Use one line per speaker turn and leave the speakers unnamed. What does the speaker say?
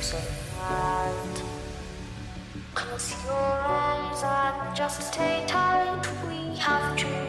tonight. Close your eyes and just stay tight. We have dreams.